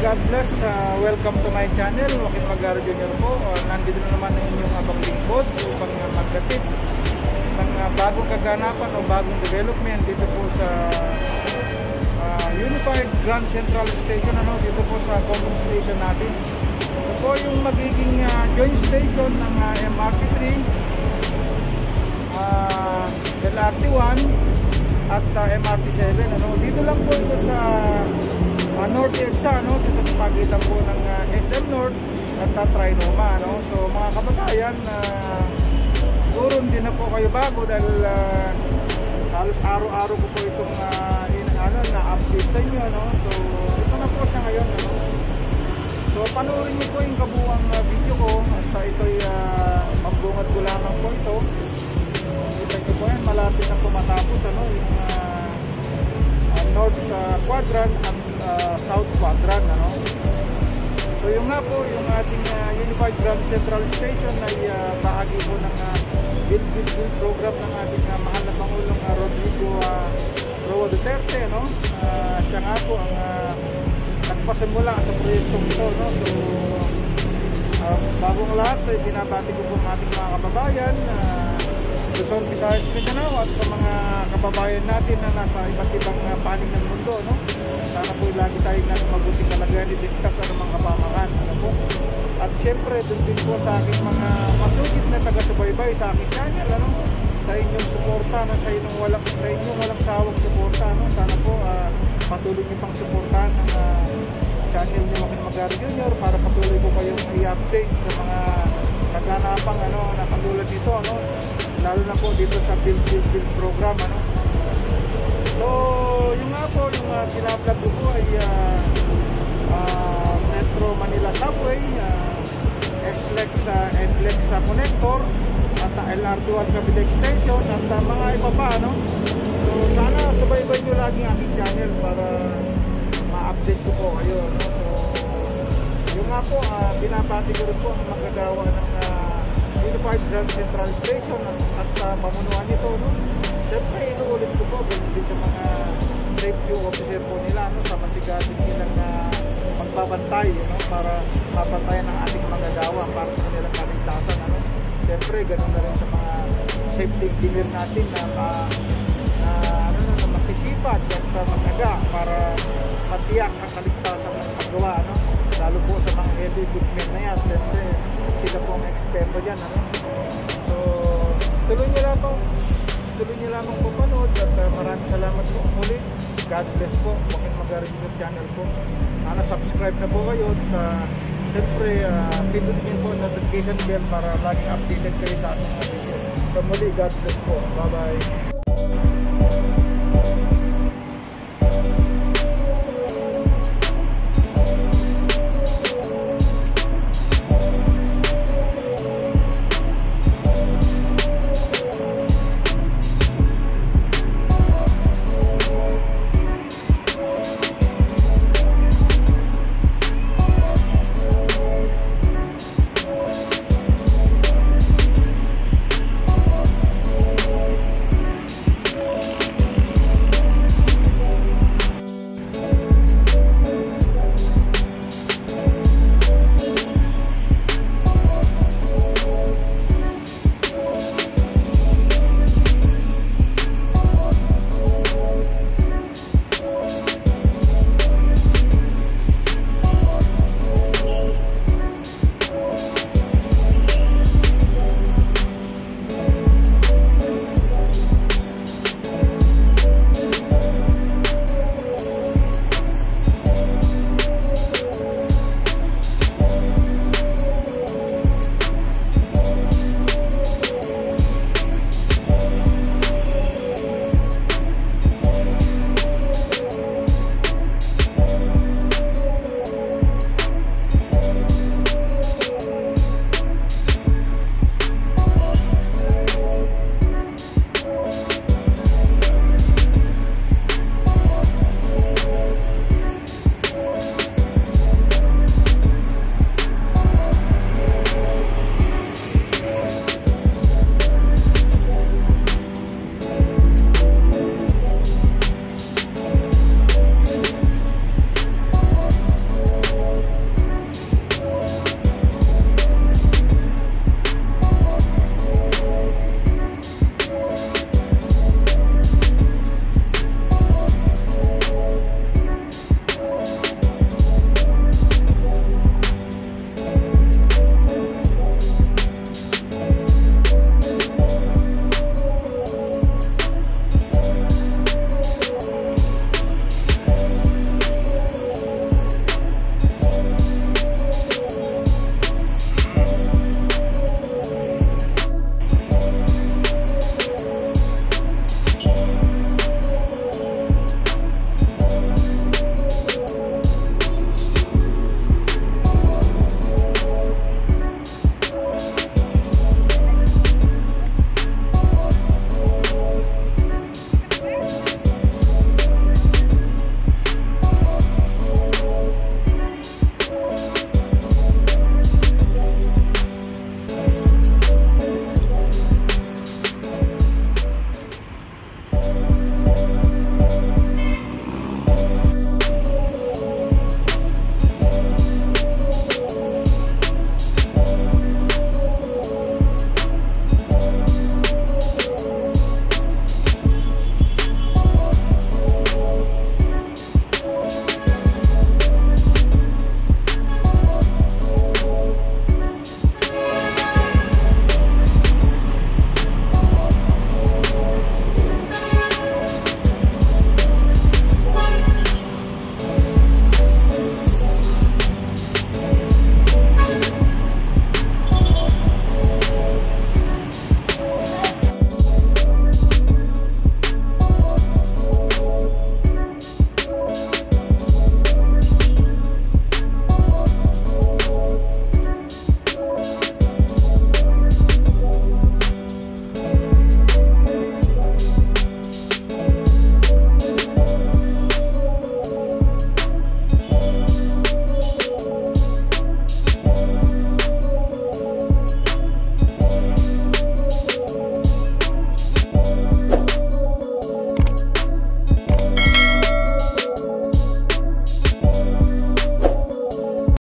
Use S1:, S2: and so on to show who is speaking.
S1: God bless. Welcome to my channel, Joaquin Magaro Jr. po. Nandito na naman ang inyong abang lingkod upang magdatid ng bagong kaganapan o bagong development dito po sa Unified Grand Central Station, dito po sa common station natin. Ito po yung magiging joint station ng MRT3, LRT1 at MRT7. Dito lang po ito sa North EDSA, dito sa pagitan po ng SM North at Trinoma. So mga kababayan, siguro hindi na po kayo bago dahil halos araw-araw ko po itong na-update sa inyo. So ito na po siya ngayon. So panoorin niyo po yung kabuuang video ko at ito'y pambungad ko lamang po ito. Kita niyo po yan, malapit na po matapos yung North Quadrant at South Quadrant. So yung nga po, yung ating Unified Grand Central Station ay bahagi po ng build program ng ating mahal na Pangulong Rodrigo Roa Duterte. Siya nga po ang nagpasimula sa proyektong ito. So bagong lahat, binabati ko po ang ating mga kababayan Luzon, Visayas, Mindanao at sa mga kababayan natin na nasa iba't ibang panig ng mundo. Sana po lagi tayong nasa mabuting kalagayan, iligtas sa mga kapamakan. At syempre, dun din po sa aking mga masugid na taga-subaybay sa aking channel, sa inyong suporta, sa inyong walang sawang suporta. Sana po patuloy niyo pang suportahan ang channel ni Joaquin Magaro Jr. para patuloy po kayong i-update sa mga kaganapang na katulad dito, lalo na po dito sa build program. So yung nga po, yung pinaplug ko po ay Metro Manila Subway, SLEX NLEX connector at LRT1 Cavite Extension at mga iba pa. So sana subaybay nyo lagi ang aking channel para ma-update ko po kayo. So yung nga po, binabati ko rin po ang magagawa ng Unified Grand Central Station at sa pamunuan nito. Siyempre, inuulit ko po din sa mga safety officer po nila, sa masigasig nilang magbabantay, para mapantayan ang ating magagawa para sa kanilang kaligtasan. Siyempre, ganun na rin sa mga safety engineer natin na masisipag at magaga para matiyak ang kaligtasan ng paggawa. Lalo po sa mga heavy equipment na yan, siyempre sila po ang eksperto dyan. So tuloy nyo lamang po panood at maraming salamat po muli. God bless po. Joaquin Magaro Jr. channel po. Sana subscribe na po kayo at siyempre pindutin po ang notification bell para laging updated kayo sa ating video. So muli, God bless po. Bye bye.